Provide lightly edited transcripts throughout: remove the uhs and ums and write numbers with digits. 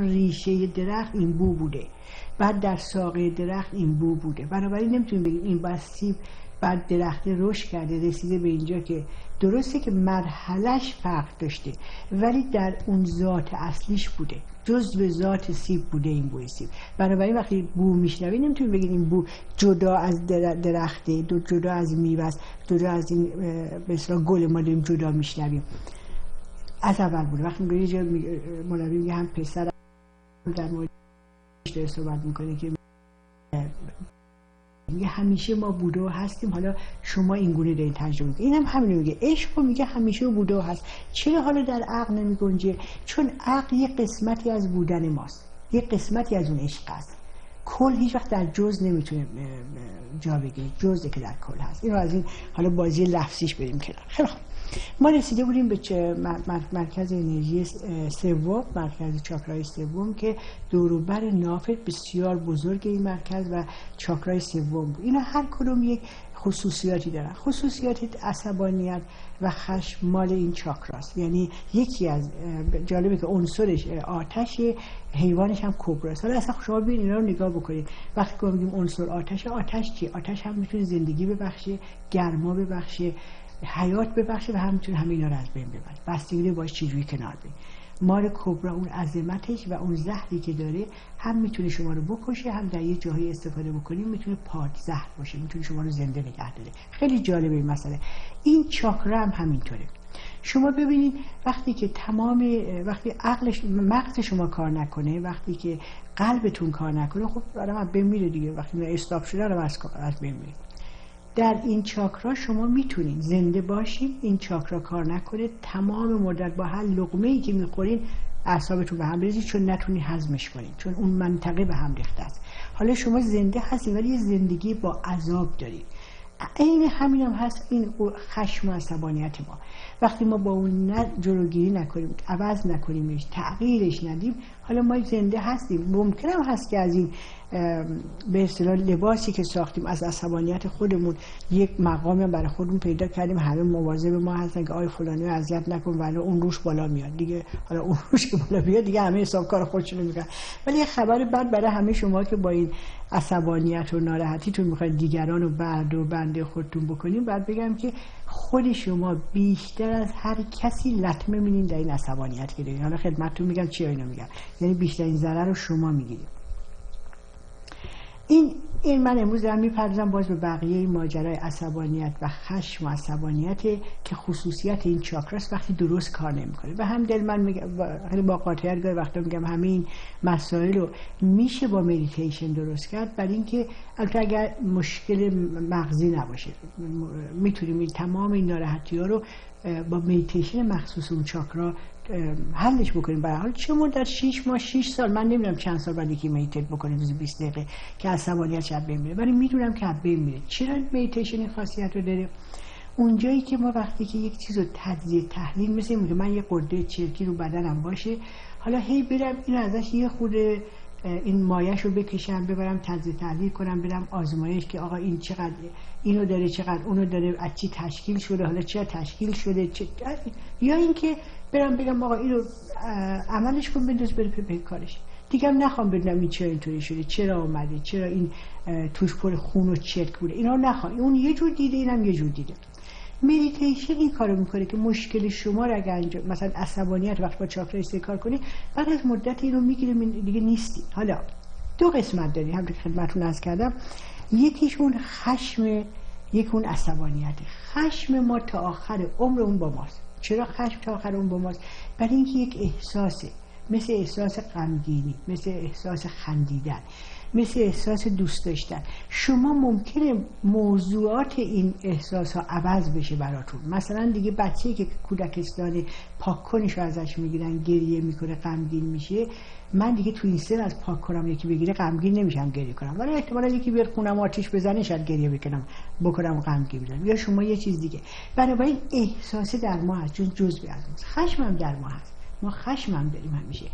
ریشه درخت این بو بوده، بعد در ساقه درخت این بو بوده. بنابراین نمیتونیم بگیم این بس سیب بعد درخت رشد کرده رسیده به اینجا، که درسته که مرحلش فرق داشته ولی در اون ذات اصلیش بوده، جزء ذات سیب بوده این بوی سیب. بنابراین وقتی بو میشنوید نمیتونیم بگید این بو جدا از درخته، جدا از میوه است، جدا از این به اصطلاح گل ما داریم جدا میشنویم. از اول بوده. وقتی میگه یه جا مولوی میگه هم پسر در مورد صحبت میکنه که میگه همیشه ما بوده و هستیم، حالا شما این گونه دارین ترجمه میکنید. این هم همینو میگه، عشق میگه همیشه بوده و هست. چرا حالا در عقل نمیگنجه؟ چون عقل یه قسمتی از بودن ماست، یه قسمتی از اون عشق است. کل هیچ وقت در جز نمیتونه جا بگیره، جزئی که در کل هست. اینو از این حالا بازی لفظیش بریم کنار. خیلی خوب، ما رسیده بودیم به مرکز انرژی سوم، مرکز چاکرای سوم که دوروبر ناف بسیار بزرگ این مرکز و چاکرای سوم بود. اینا هر کدوم یک خصوصیاتی دارن. خصوصیات عصبانیت و خشم مال این چاکراست. یعنی یکی از جالبه که عنصرش آتش، حیوانش هم کبراست. حالا اصلا شما ببینید اینا رو نگاه بکنید. وقتی که میگیم عنصر آتش، آتش چی؟ آتش هم میتونه زندگی ببخشه، گرما ببخشه، حیات ببخشه و هم میتونه همه اینا رو از بین ببره. بستگی باش چجوری کنار بین. مار کبرا اون عظمتش و اون زهری که داره هم میتونه شما رو بکشه، هم در یه جایی استفاده بکنیم میتونه پاک زهر باشه، میتونه شما رو زنده نگه داره. خیلی جالبه این مسئله. این چاکرا هم همینطوره. شما ببینید وقتی که وقتی مغز شما کار نکنه، وقتی که قلبتون کار نکنه، خب آدم از بین میره دیگه. وقتی استاپ شده آدم از بین میره. در این چاکرا شما میتونید زنده باشید، این چاکرا کار نکنه، تمام مدت با هر لقمه‌ای که میخورین اعصابتون به هم بریزید، چون نتونید هضمش کنید، چون اون منطقه به هم ریخته است. حالا شما زنده هستید ولی یه زندگی با عذاب دارید. این همین هم هست این خشم و عصبانیت ما. وقتی ما با اون جلوگیری نکنیم، عوض نکنیمش، تغییرش ندیم، حالا ما زنده هستیم. ممکن هم هست که از این به اصطلاح لباسی که ساختیم از عصبانیت خودمون یک مقامی برای خودمون پیدا کردیم، همه مواظب ما هستن که آی فلانی اذیت نکن، ولی اون روش بالا میاد دیگه. حالا اون روش که بالا میاد دیگه همه حساب کار خودشون میکنن. ولی یه خبر بد برای همه شما که با این عصبانیت و ناراحتیتون میخواید دیگران رو برد و بنده خودتون بکنین، بعد بگم که خود شما بیشتر از هر کسی لطمه می‌بینید در این عصبانیت که دارین. حالا خدمتتون میگم چی اینو میگم، یعنی بیشترین ضرر رو شما میگیرید. این من امروز دارم میپردازم باز به بقیه ماجرای عصبانیت و خشم و عصبانیت که خصوصیت این چاکراست وقتی درست کار نمیکنه. و هم دل من میگم خیلی با قاطعیت گاهی وقتا میگم همین مسائل رو میشه با مدیتیشن درست کرد، برای اینکه البته اگر مشکل مغزی نباشه میتونیم این تمام این ناراحتی ها رو با مدیتیشن مخصوص اون چاکرا حلش بکنیم. برای حال چه مدت 6 ماه 6 سال، من نمیدونم چند سال بعد یکی مدیتیت بکنه روزی 20 دقیقه که عصبانیت شب بین میره، ولی میدونم که شب بین میره. چرا مدیتیشن این خاصیت رو داره؟ اونجایی که ما وقتی که یک چیز رو تجزیه تحلیل، مثل اینکه من یه قده چرکی رو بدنم باشه، حالا هی برم این ازش یه خود این مایش رو بکشم، ببرم تجزیه تحلیل کنم، برم آزمایش که آقا این چقدر اینو داره، چقدر اونو داره، از چی تشکیل شده، حالا چرا تشکیل شده، یا اینکه برم بگم آقا اینو عملش کن بنداز بره پی کارش دیگه. هم نخوام بدونم این چرا اینطوری شده، چرا اومده، چرا این توش پر خون و چرک بوده، اینا نخوام. اون یه جور دیده، اینم یه جور دیده. مدیتیشن این کارو میکنه که مشکل شما رو اگر مثلا عصبانیت وقت با چاکرا استکار کنی، بعد از مدت اینو میگیره دیگه نیستی. حالا دو قسمت داری، همونطور که خدمتتون عرض کردم، یکیش اون خشم، یک اون عصبانیت. خشم ما تا آخر عمر اون با ماست. چرا خشم تا آخر عمر با ماست؟ برای اینکه یک احساسه، مثل احساس غمگینی، مثل احساس خندیدن، مثل احساس دوست داشتن. شما ممکنه موضوعات این احساس ها عوض بشه براتون. مثلا دیگه بچه‌ای که کودکستان پاک کنش رو ازش میگیرن، گریه میکنه، غمگین میشه، من دیگه تو این سن از پاک کنم یکی بگیره غمگین نمیشم، گریه کنم. ولی احتمالاً یکی بیاد خونم آتیش بزنه شاید گریه بکنم غمگین بشم، یا شما یه چیز دیگه. بنابراین احساس در ما هست، چون جزئی از ماست. خشم هم در ما هست، ما خشم هم داریم همیشه.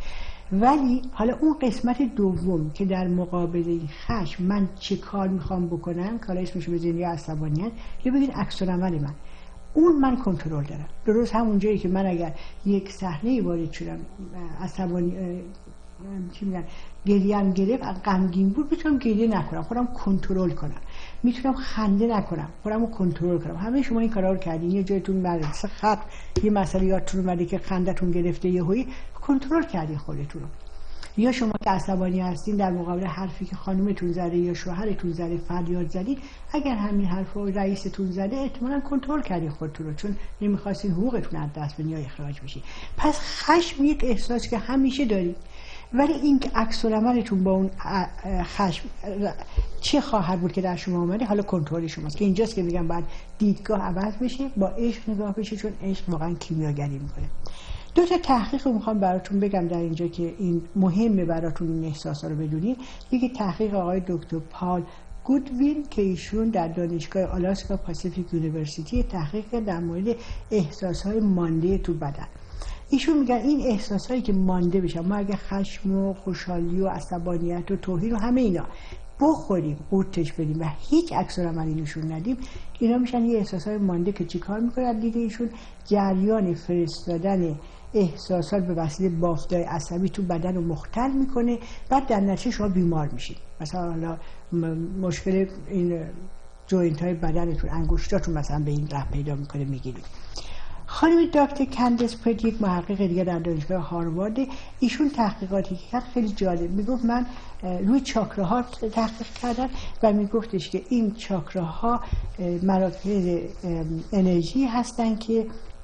ولی حالا اون قسمت دوم که در مقابل این خشم من چه کار میخوام بکنم، کالا اسمشو بزنید یا عصبانیت، یا بگید عکس العمل اون من کنترل دارم. درست همون جایی که من اگر یک صحنه وارد شدم، عصبانی چی میگن گریم گرفت، غمگین بود، میتونم گریه نکنم، خودم کنترل کنم، میتونم خنده نکنم، خودم رو کنترل کنم. همه شما این کارا رو کردین، یه جایتون مدرسه خط یه مسئله یادتون اومده که خندتون گرفته، یهویی کنترل کردین خودتون رو. یا شما که عصبانی هستین در مقابل حرفی که خانومتون زده یا شوهرتون زده فریاد زدید، اگر همین حرفو رئیستون زده احتمالاً کنترل کردین خودتون رو، چون نمیخواستین حقوقتون از دست بدین یا اخراج بشین. پس خشم یک احساس که همیشه دارید، ولی این که عکس العملتون با اون خشم چه خواهد بود که در شما اومده، حالا کنترل شماست. که اینجاست که میگم باید دیدگاه عوض بشه، با عشق نگاه بشه، چون عشق واقعا کیمیاگری میکنه. دو تا تحقیق رو میخوام براتون بگم در اینجا که این مهمه براتون این احساسا رو بدونید. یکی تحقیق آقای دکتر پال گودوین که ایشون در دانشگاه آلاسکا پاسیفیک یونیورسیتی تحقیق در مورد احساسهای مانده تو بدن. ایشون میگن این احساسهایی که مانده بشن، ما اگه خشم و خوشحالی و عصبانیت و توهین و همه اینا بخوریم، قورتش بدیم و هیچ عکس العملی نشون ندیم، اینا میشن یه احساسهای مانده که چیکار میکنن دیگه؟ ایشون جریان فرستادن احساسات به وسیله بافت‌های عصبی تو بدن رو مختل میکنه، بعد در نتیجه شما بیمار میشید. مثلا حالا مشکل این جوینت های بدنتون، انگشتاتون مثلا به این راه پیدا میکنه میگیرید. خانم دکتر کندیس پریت، یک محقق دیگه در دانشگاه هاروارد، ایشون تحقیقاتی کرد خیلی جالب. میگفت من روی چاکراها تحقیق کردم و میگفتش که این چاکراها مراکز انرژی هستن که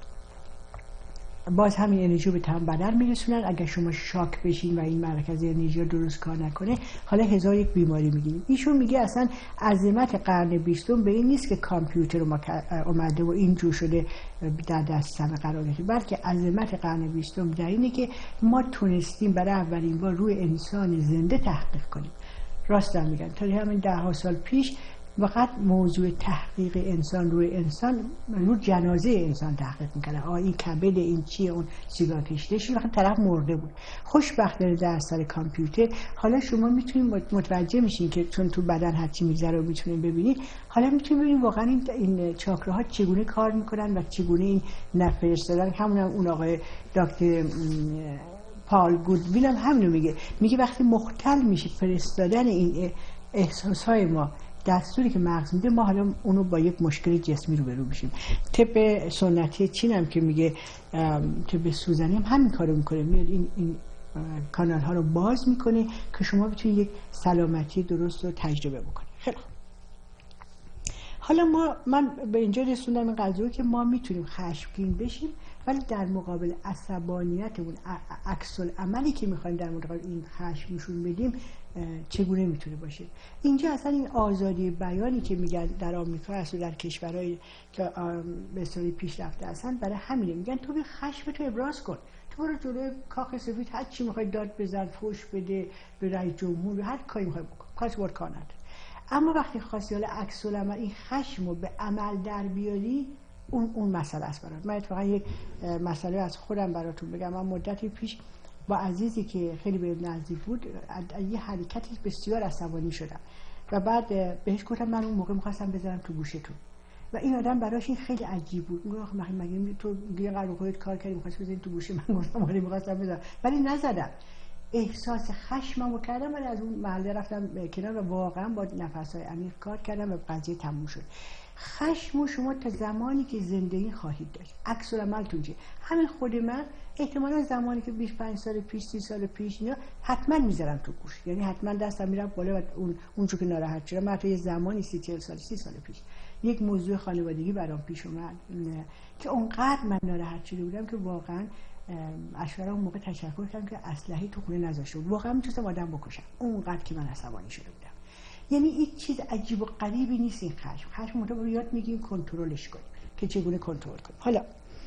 باز همین انرژی به تمام بدن میرسونن. اگر شما شاک بشین و این مرکز انرژی درست کار نکنه، حالا هزار یک بیماری میگیریم. ایشون میگه اصلا عظمت قرن 20 به این نیست که کامپیوتر اومده و اینجور شده در دست همه قرار گرفته، بلکه عظمت قرن 20 در اینه که ما تونستیم برای اولین بار روی انسان زنده تحقیق کنیم. راست میگن تا همین 10 سال پیش فقط موضوع تحقیق انسان روی انسان، روی جنازه انسان تحقیق میکنه. این کبد، این چیه، اون سیگار کشیدش، وقتی طرف مرده بود. خوشبختانه در اثر کامپیوتر حالا شما میتونید متوجه میشین که چون تو بدن هر چی میگذره رو میتونید ببینید، حالا میتونید ببینید واقعا این چاکراها چگونه کار میکنن و چگونه این نفرستادن. همون هم اون آقای دکتر پال گودوین هم همینو میگه وقتی مختل میشه فرستادن این احساسهای ما، دستوری که مغز میده، ما حالا اونو با یک مشکل جسمی روبرو میشیم. طب سنتی چین هم که میگه طب سوزنی هم همین کارو میکنه، میاد این کانال ها رو باز میکنه که شما بتونید یک سلامتی درست رو تجربه بکنید. خیلی حالا من به اینجا رسوندم این قضیه که ما میتونیم خشمگین بشیم، ولی در مقابل عصبانیتمون، عکس العملی که میخوایم در مقابل این خشم نشون بدیم چگونه میتونه باشه. اینجا اصلا این آزادی بیانی که میگن در آمریکا هست و در کشورهای که به اصطلاح پیشرفته هستن، برای همینه میگن تو به خشم تو ابراز کن، تو برو جلوی کاخ سفید هر چی میخوای داد بزن، فوش بده به رئیس جمهور، هر کاری میخوای بکن، خاص وارد کار نداره. اما وقتی خواستی حالا عکس العمل این خشم رو به عمل در بیاری، اون مسئله است برات. من اتفاقا یک مسئله از خودم براتون بگم. من مدتی پیش با عزیزی که خیلی به نزدیک بود یه حرکتی بسیار عصبانی شدم و بعد بهش گفتم من اون موقع می‌خواستم بزنم تو گوشتون و این آدم براش این خیلی عجیب بود. میگه آخه مگه تو دیگه قرار خودت کار کردی می‌خواستی بزنی تو گوشه من؟ گفتم آره می‌خواستم بزنم ولی نزدم. احساس خشممو کردم ولی از اون محله رفتم کنار و واقعا با نفس‌های عمیق کار کردم و قضیه تموم شد. خشم شما تا زمانی که زندگی خواهید داشت، عکس العملتون چیه؟ همین خود من احتمالا زمانی که 25 سال پیش 30 سال پیش اینا حتما میذارم تو گوش، یعنی حتما دستم میرم بالا و اونجور که ناراحت شدم. من تا یه زمانی 30 سال 30 سال پیش یک موضوع خانوادگی برام پیش اومد که اونقدر من ناراحت شده بودم که واقعا اشوارا اون موقع تشکر کردم که اسلحه تو خونه نذاشته بود. واقعا میتونستم آدم بکشم اونقدر که من عصبانی شده بودم. یعنی این چیز عجیب و غریبی نیست این خشم مطابق یاد میگیم کنترلش کنیم که چگونه کنترل کنیم. حالا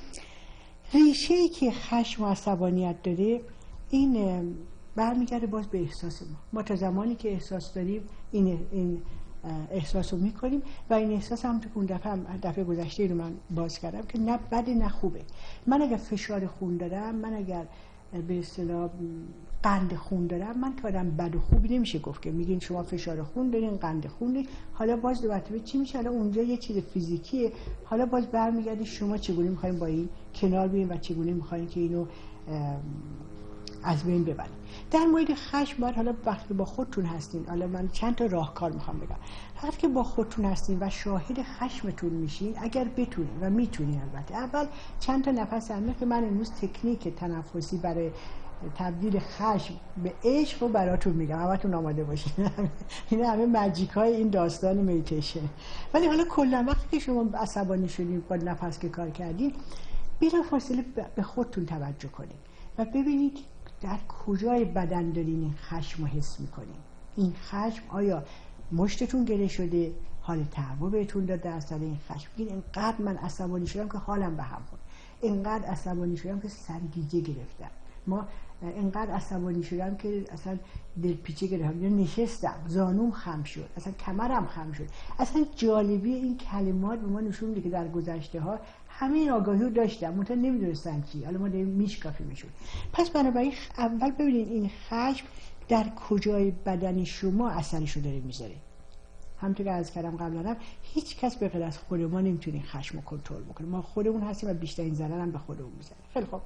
ریشه‌ای که خشم و عصبانیت داره این برمیگرده باز به احساس ما تا زمانی که احساس داریم این احساس رو میکنیم و این احساس هم تو اون دفعه گذشته رو من باز کردم که نه بده نه خوبه. من اگر فشار خون دارم، من اگر به اصطلاح قند خون دارم، من که آدم بد و خوبی نمیشه گفت که میگین شما فشار خون دارین، قند خون دارین. حالا باز دوباره چی میشه؟ حالا اونجا یه چیز فیزیکیه. حالا باز برمیگردی شما چگونه میخواین با این کنار بیاین و چگونه میخواین که اینو از بین ببرید. در مورد خشم باید حالا وقتی با خودتون هستین، حالا من چند تا راهکار میخوام بگم. وقتی که با خودتون هستین و شاهد خشمتون میشین، اگر بتونین و میتونین، البته اول چند تا نفس عمیق که من امروز تکنیک تنفسی برای تبدیل خشم به عشق رو براتون میگم، همتون آماده باشین. این همه ماجیک های این داستان میتیشن. ولی حالا کلا وقتی که شما عصبانی شدین با نفس که کار کردین، بلافاصله به خودتون توجه کنین و ببینید در کجای بدن دارین این خشم رو حس میکنین. این خشم آیا مشتتون گره شده، حال تهوع بهتون داده اثر این خشم؟ بگین اینقدر من عصبانی شدم که حالم به هم خورد، اینقدر عصبانی شدم که سرگیجه گرفتم، ما اینقدر عصبانی شدم که اصلا دلپیچه گرفتم، یا نشستم زانوم خم شد، اصلا کمرم خم شد. اصلا جالبی این کلمات به ما نشون میده که در گذشته ها همه این آگاهی رو داشتم، منتها نمیدونستن چی. حالا ما داریم میشکافیمشون. پس بنابراین اول ببینید این خشم در کجای بدن شما اثرش رو داره میذاره. همونطور که عرض کردم قبلا، هیچ کس به غیر از خود ما نمیتونه خشم رو کنترل بکنه. ما خودمون هستیم و بیشترین ضرر هم به خودمون میزنه. خیلی خوب.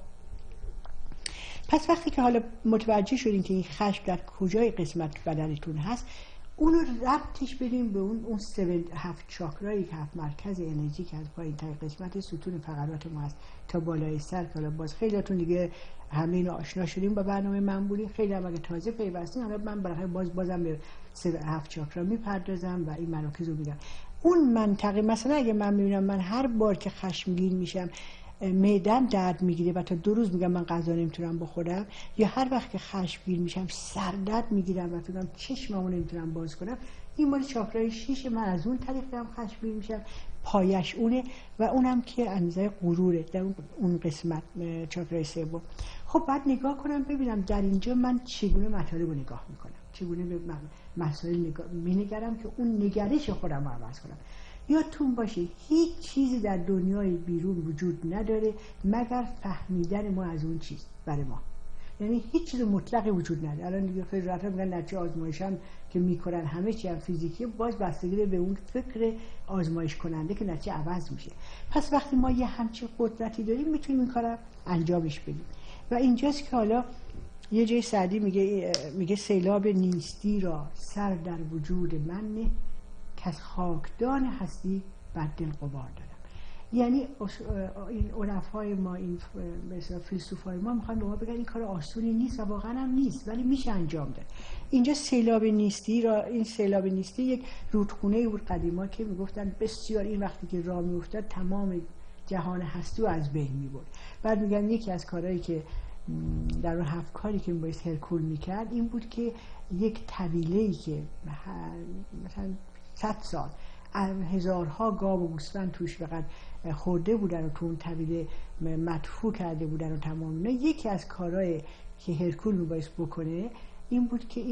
پس وقتی که حالا متوجه شدین که این خشم در کجای قسمت بدنتون هست، اونو ربطش بدیم به اون 7 چاکرایی که 7 مرکز انرژی که از پایین تا قسمت ستون فقرات ما هست تا بالای سر. که حالا باز خیلیاتون دیگه همه اینو آشنا شدیم با برنامه من بودین، خیلی هم اگه تازه پیوستین، حالا من برای بازم به 7 چاکرا میپردازم و این مراکز رو میگم. اون منطقه مثلا اگه من میبینم من هر بار که خشمگین میشم معده‌ام درد میگیره و تا 2 روز میگم من غذا نمیتونم بخورم، یا هر وقت که خشمگین میشم سردرد میگیرم و فکر کنم چشممو نمیتونم باز کنم، این مال چاکرای 6. من از اون طریق دارم خشمگین میشم. پایش اونه و اونم که اندازه غروره در اون قسمت چاکرای 3. خب بعد نگاه کنم ببینم در اینجا من چگونه مطالب رو نگاه میکنم، چگونه به مسائل مینگرم که اون نگرش خودم رو عوض کنم. یادتون باشه هیچ چیزی در دنیای بیرون وجود نداره مگر فهمیدن ما از اون چیز برای ما. یعنی هیچ چیز مطلقی وجود نداره. الان دیگه خیلی راحت میگن نتیجه آزمایش هم که میکنن همه چی هم فیزیکی، باز بستگی به اون فکر آزمایش کننده که نتیجه عوض میشه. پس وقتی ما یه همچین قدرتی داریم میتونیم این کارو انجامش بدیم. و اینجاست که حالا یه جای سعدی میگه سیلاب نیستی را سر در وجود من نه، که از خاکدان هستی بر دل غبار دارم. یعنی این عرفای ما، این مثلا فیلسوفای ما میخوان به ما بگن این کار آسونی نیست و واقعا هم نیست، ولی میشه انجام داد. اینجا سیلاب نیستی را، این سیلاب نیستی یک رودخونه بود قدیما که میگفتن بسیار این وقتی که راه میافتاد تمام جهان هستی رو از بین میبرد. بعد میگن یکی از کارهایی که در اون 7 کاری که باعث هرکول میکرد این بود که یک طویله‌ای که مثلا 100 سال هزارها گاو و گوسفند توش فقط خورده بودن و تو اون طویله مدفوع کرده بودن و تمام اینا، یکی از کارهای که هرکول میبایست بکنه این بود که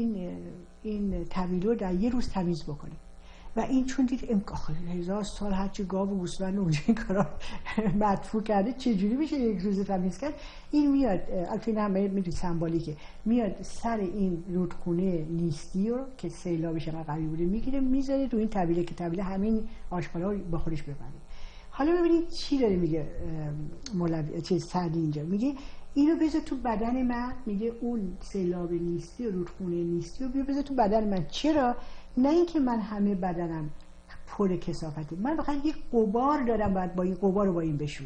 این طویله رو در 1 روز تمیز بکنه. و این چون دید 1000 سال هرچی گاو و گوسفند اونجا این کارا مدفوع کرده چجوری میشه 1 روز تمیز کرد، این میاد البته این همه میدونی سمبولیکه، میاد سر این رودخونه نیستی رو که سیلابش انقدر قوی بوده میگیره میذاره تو این طویله که طویله همین آشغالا رو با خودش ببره. حالا ببینید چی داره میگه مولوی چیز سعدی اینجا، میگه اینو بذار تو بدن من، میگه اون سیلاب نیستی و رودخونه نیستی رو بذار تو بدن من. چرا؟ نه اینکه من همه بدنم پر کثافته، من فقط یک غبار دارم، باید با این غبار رو با این بشوری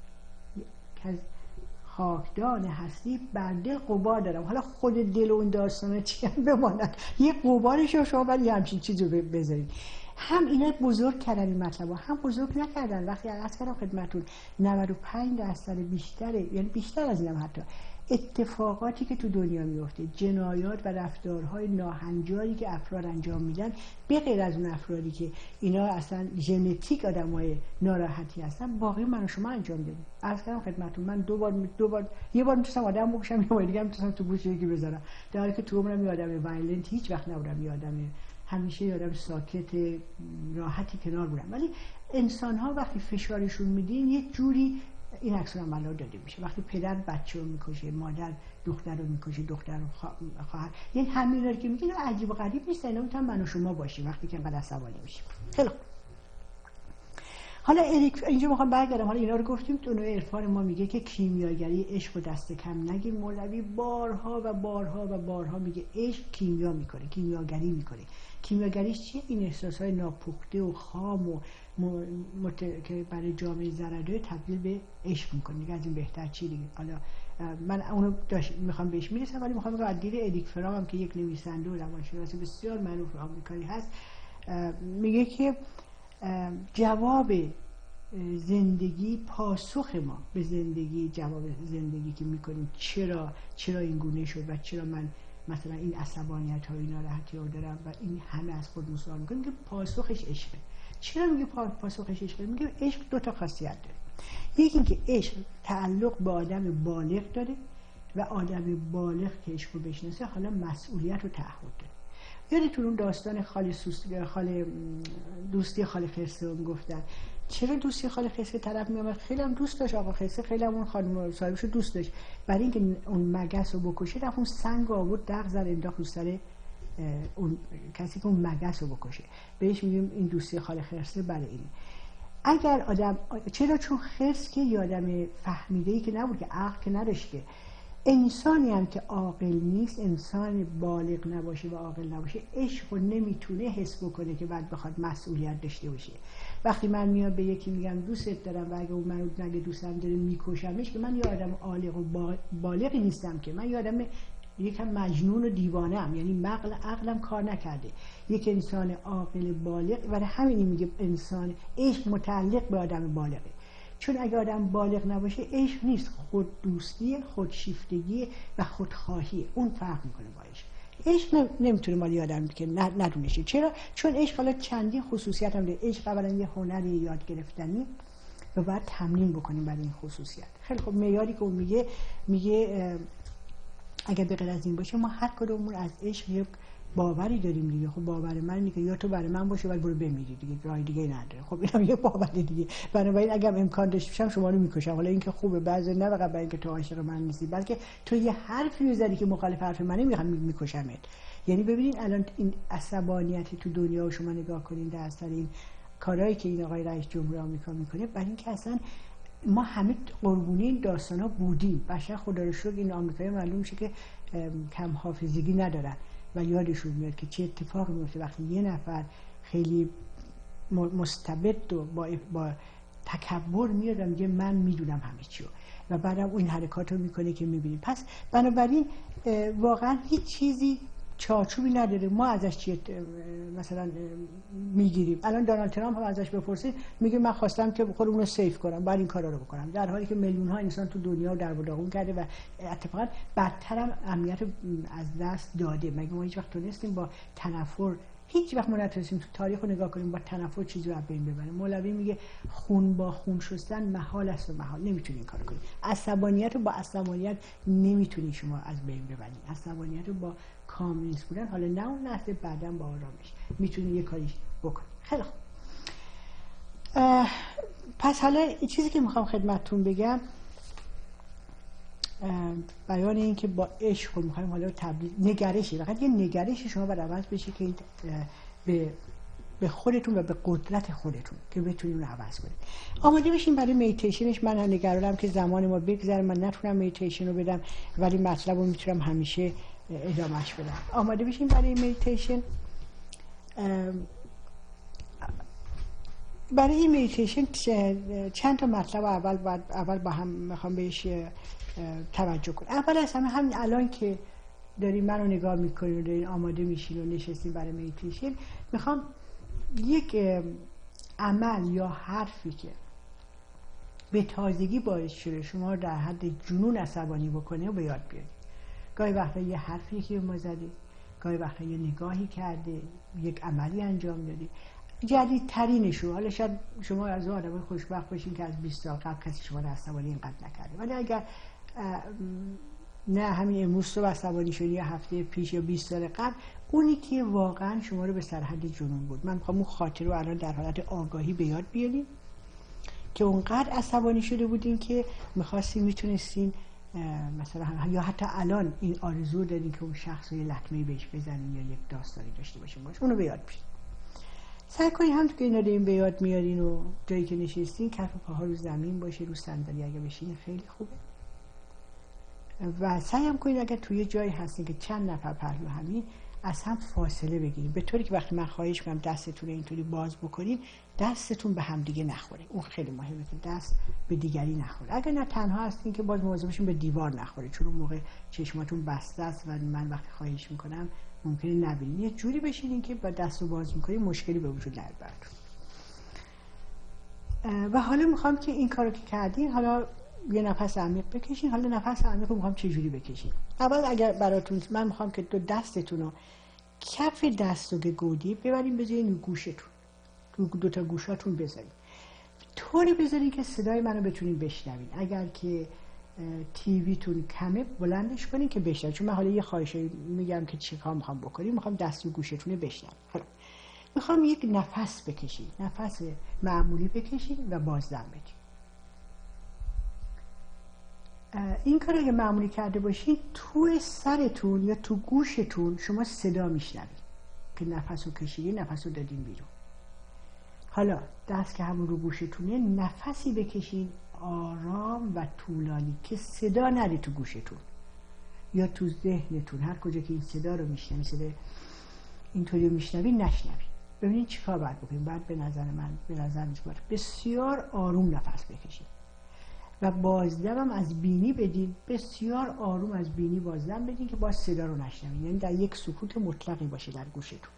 که از خاکدان هستی بر دل غبار دارم. حالا خود دل و اون داستانه چی هم بماند، یک غبارش رو شما باید یه همچین چیز رو بذارید. هم اینا بزرگ کردن این مطلب ها، هم بزرگ نکردن. وقتی عرض کردم خدمتون 95% بیشتره، یعنی بیشتر از اینم حتی اتفاقاتی که تو دنیا میفته، جنایات و رفتارهای ناهنجاری که افراد انجام میدن، به غیر از اون افرادی که اینا اصلا ژنتیک آدمای ناراحتی هستن، باقی من و شما انجام دادیم. عرض کردم خدمتتون من یه بار میتونستم آدم بکشم، یه بار دیگه میتونستم تو گوش یکی بذارم، در حالی که تو عمرم یه آدم وایلنت هیچ وقت نبودم، یه آدم همیشه یه آدم ساکت راحتی کنار بودم. ولی انسان ها وقتی فشارشون میدین یه جوری این عکس العمل داده میشه. وقتی پدر بچه رو میکشه، مادر دختر رو میکشه، دختر رو خواهر، یعنی همینا که میگن عجیب و غریب نیست، اینا میتونن من و شما باشیم وقتی که انقدر عصبانی میشیم. خیلی حالا اینجا میخوام برگردم، حالا اینا رو گفتیم. تو نوع عرفان ما میگه که کیمیاگری عشق و دست کم نگیر. مولوی بارها و بارها و بارها میگه عشق کیمیا میکنه، کیمیاگری میکنه. کیمیاگریش چیه؟ این احساسهای ناپخته و خام و که برای جامعه ضرره تبدیل به عشق میکنه. دیگه از این بهتر چی دیگه؟ حالا من اونو میخوام بهش میرسم، ولی میخوام از دید ادیک فرام هم که یک نویسنده و روانشناس بسیار معروف آمریکایی هست، میگه که جواب زندگی، پاسخ ما به زندگی، جواب زندگی که میکنیم چرا این گونه شد و چرا من مثلا این عصبانیت ها و این ناراحتی ها دارم و این همه از خودمون سوال میکنیم، که پاسخش عشقه. چرا میگه پاسخش عشقه؟ میگه عشق دو تا خاصیت داره. یکی اینکه عشق تعلق به آدم بالغ داره و آدم بالغ که عشق رو بشناسه حالا مسئولیت و تعهد داره. یادتون اون داستان دوستی خاله خرسه رو میگفتن؟ چرا دوستی خاله خرسه طرف میامد؟ خیلی هم دوست داشت آقا خرسه، خیلی هم اون خانم صاحبش رو دوست داشت. برای اینکه اون مگس رو بکشه رفت اون سنگ آورد دغ زد انداخت رو سر اون کسی که اون مگس رو بکشه. بهش میگیم این دوستی خاله خرسه برای اینه. اگر آدم، چرا؟ چون خرس که یه آدم فهمیده‌ای که نبود، که عقل که نداشت، که انسانی هم که عاقل نیست، انسان بالغ نباشه و عاقل نباشه، عشق رو نمیتونه حس بکنه که بعد بخواد مسئولیت داشته باشه. وقتی من میام به یکی میگم دوستت دارم و اگه اون منو نگه دوستم داره میکشمش، که من یه آدم عاقل و بالغی نیستم، که من یه آدم یکم مجنون و دیوانه ام، یعنی عقلم کار نکرده. یک انسان عاقل بالغ، برای همین میگه انسان عشق متعلق به آدم بالغه. چون اگه آدم بالغ نباشه عشق نیست، خود دوستی، خودشیفتگی و خودخواهی. اون فرق میکنه با عشق. عشق نمیتونه مالی آدم که ندونشه. چرا؟ چون عشق حالا چندین خصوصیت هم داره. عشق اولا یه هنری یاد گرفتنی و باید تمرین بکنیم برای این خصوصیت. خیلی خب، معیاری که اون میگه اگر به غیر از این باشه، ما هر کدومون از عشق یه باوری داریم دیگه. خب باور من میگه یا تو برای من باشه ولی برو بمیری دیگه، راه دیگه نداره. خب اینم یه باوری دیگه. بنابراین اگه امکان داشته باشم شما رو میکشم. حالا این که خوبه، بعضی نه فقط برای اینکه تو عاشق من نیستی، بلکه تو یه حرفی میزنی که مخالف حرف منه، میکشمت. یعنی ببینید الان این عصبانیتی تو دنیا رو شما نگاه کنین در اثر این کارهایی که این آقای رئیس جمهور آمریکا میکنه، برای اینکه اصلا ما همه قربونی این داستانا بودیم. بشر خدا رو شکر این آمریکایی معلوم میشه که کم حافظگی ندارن و یادشون میاد که چه اتفاقی میفته وقتی یه نفر خیلی مستبد و با تکبر میاد و میگه من میدونم همه چیو، و بعدم این حرکات رو میکنه که میبینیم. پس بنابراین واقعا هیچ چیزی چارچوبی نداره ما ازش چیه مثلا میگیریم. الان دونالد ترامپ هم ازش بپرسید میگه من خواستم که خودمون رو سیف کنم، بعد این کارا رو بکنم، در حالی که میلیون ها انسان تو دنیا در و داغون کرده و اتفاقا بدترم امنیت از دست داده. مگه ما هیچ وقت تونستیم با تنفر، هیچ وقت ما نتونستیم تو تاریخ رو نگاه کنیم با تنفر چیزی رو از بین ببریم. مولوی میگه خون با خون شستن محال است و محال، نمیتونی این کارو کنی. عصبانیت رو با عصبانیت نمیتونی شما از بین ببری. عصبانیت رو با کامل نیست بودن، حالا نه اون لحظه، بعداً با آرامش میتونی یه کاری بکنی. خیلی خوب. پس حالا چیزی که میخوام خدمتتون بگم، بیان این که با عشق رو میخوایم حالا تبدیل، نگرشی، فقط یه نگرشی شما باید عوض بشه که به خودتون و به قدرت خودتون که بتونید اون عوض کنید. آماده بشین برای میتیشنش. من نگرانم که زمان ما بگذره، من نتونم میتیشن رو بدم، ولی مطلب رو میتونم همیشه ادامهش بدم. آماده بشین برای میتیشن. برای این میتیشن چند تا مطلب اول با هم میخوام بهش توجه کنیم. اول از همین الان که دارین منو نگاه میکنین و دارین آماده میشین و نشستین برای میتیشن، میخوام یک عمل یا حرفی که به تازگی باعث شده شما در حد جنون عصبانی بکنه و به یاد بیارید. گاهی وقتا یه حرفی که ما زدی، گاهی وقتا یه نگاهی کرده، یک عملی انجام دادی، جدیدترینش رو. حالا شاید شما از اون آدمای خوشبخت باشین که از 20 سال قبل کسی شما رو عصبانی اینقدر نکرده، ولی اگر نه همین امروز تو عصبانی شدی یا هفته پیش یا 20 سال قبل، اونی که واقعا شما رو به سرحد جنون بود. من میخوام اون خاطره رو الان در حالت آگاهی به یاد بیاریم که اونقدر عصبانی شده بودین که میخواستین، میتونستین مثلا یا حتی الان این آرزو دارین که اون شخص رو یه لطمه‌ای بهش بزنین یا یک داستانی داشته باشین باش. اونو به یاد بیارید. سعی کنید همونطور که اینا دارین به یاد میارین و جایی که نشستین کف پاها رو زمین باشه، رو صندلی اگه بشینین خیلی خوبه. و سعی هم کنید اگر توی جایی هستین که چند نفر پهلو همین از هم فاصله بگیرید، به طوری که وقتی من خواهش کنم دستتون رو اینطوری باز بکنین دستتون به هم دیگه نخوره. اون خیلی مهمه که دست به دیگری نخوره. اگر نه تنها هستین که باز مواظب باشین به دیوار نخوره، چون اون موقع چشماتون بسته است و من وقتی خواهش میکنم ممکنه نبینین. یه جوری بشینین که با دست رو باز میکنین مشکلی به وجود نیاد براتون. و حالا میخوام که این کارو که کردین، حالا یه نفس عمیق بکشین. حالا نفس عمیق رو میخوام چجوری بکشین. اول اگر براتون من میخوام که دو دستتون رو کف دست رو که گودی ببرین بذارین گوشتون، تو دو تا گوشاتون بذارین، طوری بذارین که صدای منو بتونین بشنوین. اگر که تیویتون کمه بلندش کنین که بشنوین، چون من حالا یه خواهشی میگم که چیکار میخوام بکنین. میخوام دست و گوشتون بشنوین. حالا میخوام یک نفس بکشین، نفس معمولی بکشین و بازدم بدین. این کار اگه معمولی کرده باشین تو سرتون یا تو گوشتون شما صدا میشنوید که نفس رو کشیدین، نفس رو دادین بیرون. حالا دست که همون رو گوشتونه نفسی بکشین آرام و طولانی که صدا نره تو گوشتون یا تو ذهنتون، هر کجا که این صدا رو میشنوید، صدا اینطوری میشنوید نشنوید. ببینید چیکار باید بکنید. بعد به نظر من بسیار آروم نفس بکشید و بازدم از بینی بدین، بسیار آروم از بینی بازدم بدین که باز صدا رو نشنوید، یعنی در یک سکوت مطلقی باشه در گوشتون.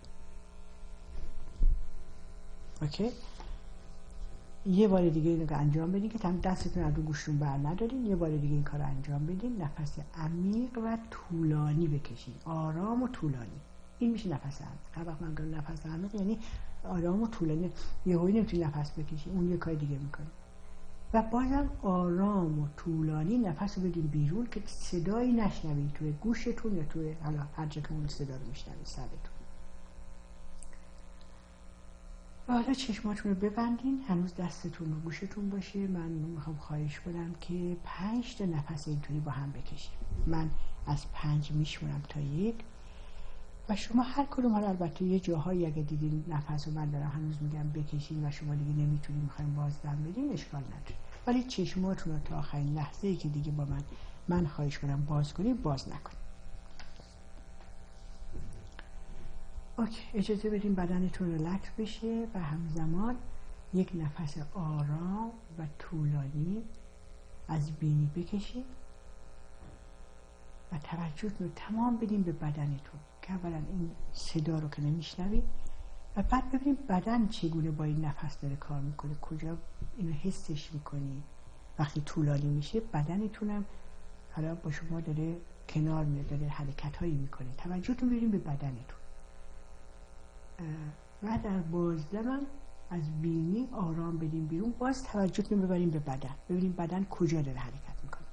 اوکی؟ یه بار دیگه اینو که انجام بدین که تمام دستتون از رو گوشتون بر ندارین. یه بار دیگه این کار رو انجام بدین. نفس عمیق و طولانی بکشین، آرام و طولانی. این میشه نفس عمیق. هر وقت من میگم نفس عمیق یعنی آرام و طولانی. یهویی نمیتونی نفس بکشی، اون یه کار دیگه میکنه. و بازم آرام و طولانی نفس رو بدین بیرون که صدایی نشنوید توی گوشتون یا توی هر جا که اون صدا رو میشنوید سرتون. و حالا چشماتون رو ببندین، هنوز دستتون رو گوشتون باشه. من میخوام خواهش کنم که 5 تا نفس اینطوری با هم بکشیم. من از 5 میشمونم تا 1 و شما هر کدوم، حالا البته یه جاهایی اگه دیدین نفس رو من دارم هنوز میگم بکشین و شما دیگه نمیتونین میخوایم بازدم بدین اشکال نداره، ولی چشماتون رو تا آخرین لحظه ای که دیگه با من خواهش کنم باز کنید باز نکنید. اوکی، اجازه بدین بدنتون ریلکس بشه و همزمان یک نفس آرام و طولانی از بینی بکشید و توجهتون رو تمام بدین به بدنتون که اولا این صدا رو که نمیشنوید و بعد ببینید بدن چگونه با این نفس داره کار میکنه، کجا اینو حسش میکنید. وقتی طولانی میشه بدنتونم حالا با شما داره کنار میاد، داره حرکت هایی میکنه. توجهتون بریم به بدنتون و در بازدم از بینی آرام بدیم بیرون. باز توجهتون ببریم به بدن، ببینیم بدن کجا داره حرکت میکنه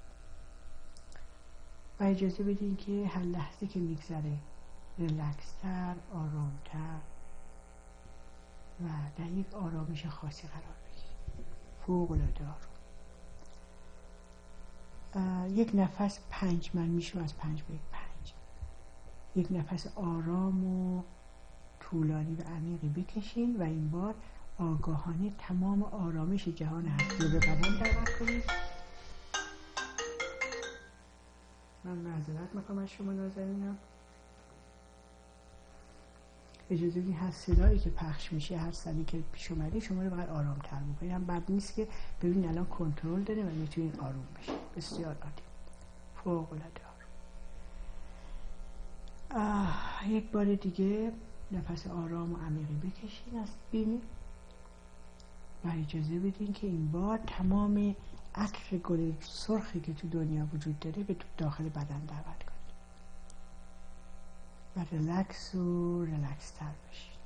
و اجازه بدین که هر لحظه که میگذره ریلکس‌تر، آرامتر و در یک آرامش خاصی قرار بگیرید. فوق العاده آروم. یک نفس 5 من میشم از 5 به 5. یک نفس آرام و طولانی و عمیقی بکشین و این بار آگاهانه تمام آرامش جهان هستی رو به بدن دعوت کنید. من معذرت میخوام از شما نازنینم. اجازه بدین هر صدایی که پخش میشه، هر صدایی که پیش اومده شما رو باید آرام تر بکنید. هم بد نیست که ببینید الان کنترل داره و میتونید آروم بشید. بسیار عالی، فوق العاده آروم. یک بار دیگه نفس آرام و عمیقی بکشین از بینی و اجازه بدین که این بار تمام عطر گل سرخی که تو دنیا وجود داره به داخل بدن دعوت کنید و ریلکس تر بشید.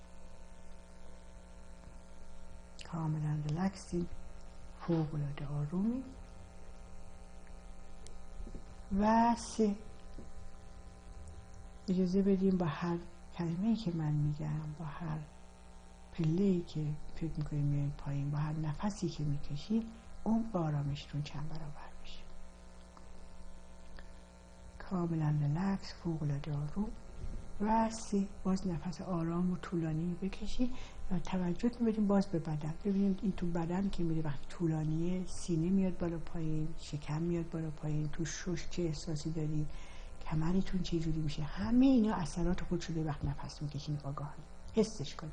کاملا ریلکسین، فوق العاده آرومی. و 3 اجازه بدین با هر کلمه‌ای که من میگم، با هر پله‌ای که فکر میکنید میایین پایین، با هر نفسی که میکشید اون آرامشتون چند برابر میشه. کاملا ریلکس، فوق العاده آروم. و 3 باز نفس آرام و طولانی بکشید و توجه بدیم باز به بدن. ببینید این تو بدن که میره وقتی طولانیه، سینه میاد بالا پایین، شکم میاد بالا پایین، تو شش چه احساسی دارید، کمرتون چه جوری میشه. همه اینا اثرات خود شده وقت نفس میکشین آگاهانه حسش کنید.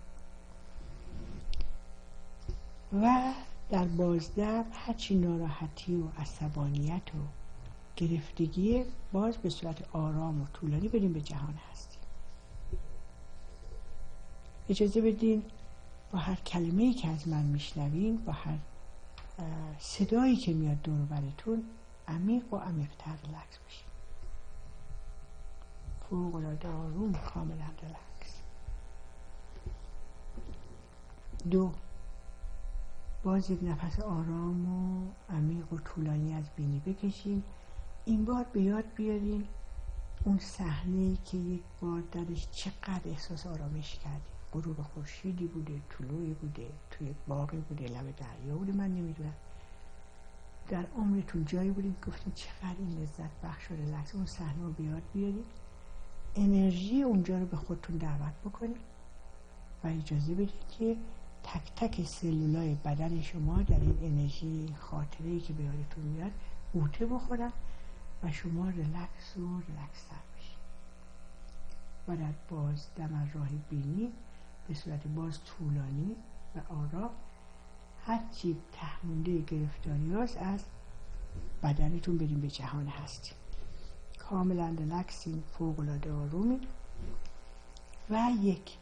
و در 12 هرچی ناراحتی و عصبانیت و گرفتگی باز به صورت آرام و طولانی بدیم به جهان هستی. اجازه بدین با هر کلمه‌ای که از من میشنوین، با هر صدایی که میاد دور و براتون، عمیق و عمیق‌تر ریلکس بشین. فوق‌العاده آروم، کاملا ریلکس. 2 باز یک نفس آرام و عمیق و طولانی از بینی بکشین. این بار به یاد بیارین اون صحنه‌ای که یک بار درش چقدر احساس آرامش کردیم. غروب خورشیدی بوده، طلوعی بوده، توی باغی بوده، لب دریا بوده، من نمیدونم. در عمرتون جایی بودید گفتین چقدر این لذت بخش و ریلکس. اون صحنه رو به یاد بیارید، انرژی اونجا رو به خودتون دعوت بکنید و اجازه بدید که تک تک سلولای بدن شما در این انرژی خاطره‌ای که به یادتون میاد غوطه بخورن و شما ریلکس و ریلکس‌تر بشید. و در بازدم راه بینی به صورت باز طولانی و آرام هرچی تهمونده گرفتاری هاست از بدنتون بریم به جهان هستی. کاملا ریلکسین، فوق‌العاده آرومین. و یک